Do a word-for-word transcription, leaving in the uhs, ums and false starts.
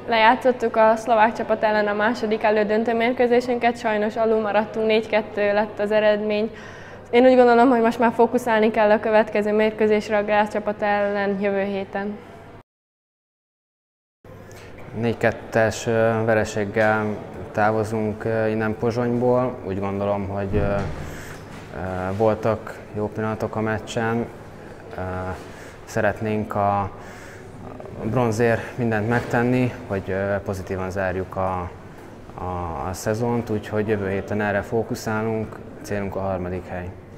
Lejátszottuk a szlovák csapat ellen a második elődöntő mérkőzésünket, sajnos alul maradtunk, négy kettő lett az eredmény. Én úgy gondolom, hogy most már fókuszálni kell a következő mérkőzésre a Grász csapat ellen jövő héten. négy kettes vereséggel távozunk innen Pozsonyból. Úgy gondolom, hogy voltak jó pillanatok a meccsen. Szeretnénk a bronzért mindent megtenni, hogy pozitívan zárjuk a, a, a szezont, úgyhogy jövő héten erre fókuszálunk, célunk a harmadik hely.